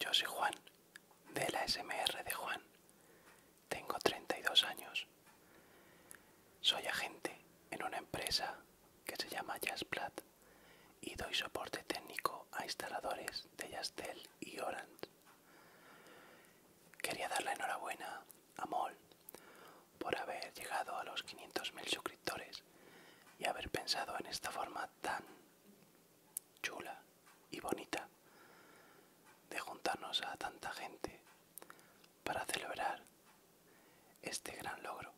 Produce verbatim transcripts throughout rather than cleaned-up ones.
yo soy Juan, de la S M R de Juan. Tengo treinta y dos años. Soy agente en una empresa que se llama Jazzplat y doy soporte técnico a instaladores de Yastel y Orange. Quería dar la enhorabuena a Mol por haber llegado a los quinientos mil suscriptores y haber pensado en esta forma tan chula y bonita de juntarnos a tanta gente para celebrar este gran logro.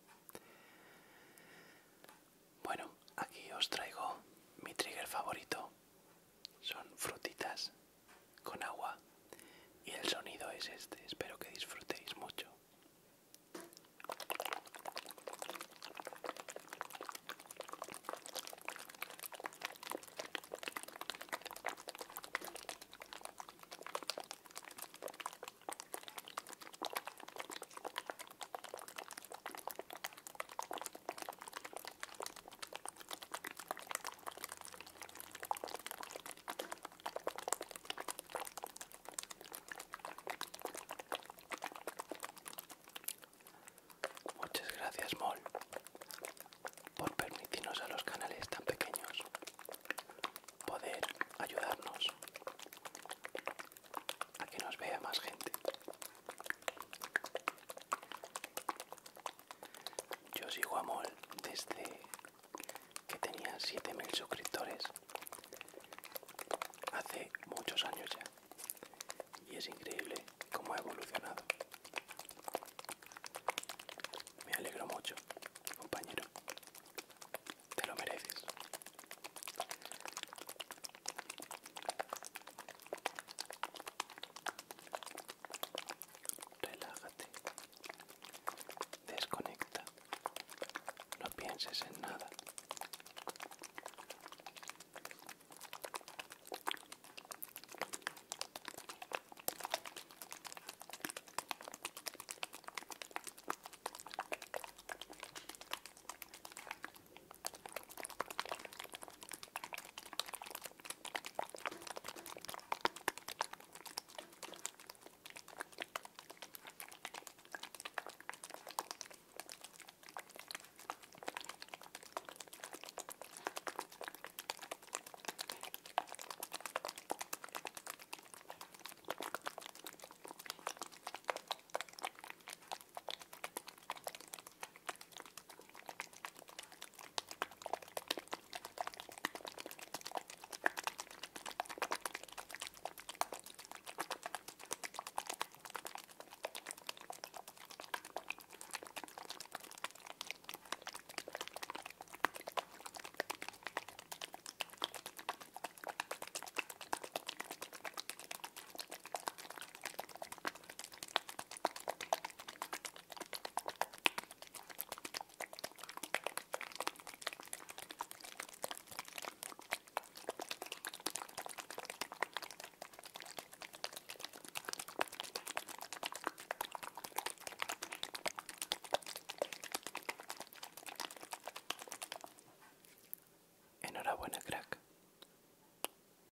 Bueno, aquí os traigo mi trigger favorito. Son frutitas con agua y el sonido es este.